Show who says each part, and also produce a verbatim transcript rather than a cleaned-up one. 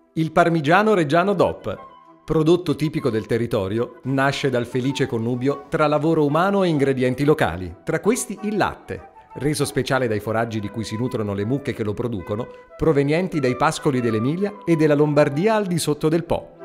Speaker 1: Il parmigiano reggiano D O P, prodotto tipico del territorio, nasce dal felice connubio tra lavoro umano e ingredienti locali, tra questi il latte, reso speciale dai foraggi di cui si nutrono le mucche che lo producono, provenienti dai pascoli dell'Emilia e della Lombardia al di sotto del Po.